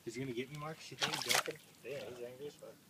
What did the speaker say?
Is he gonna get me, Mark? You think he's joking? Yeah, he's angry as fuck.